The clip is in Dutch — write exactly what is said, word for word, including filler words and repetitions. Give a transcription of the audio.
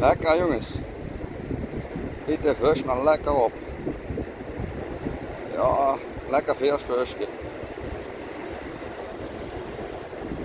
Lekker jongens. Eet de vis maar lekker op. Ja, lekker vers visje.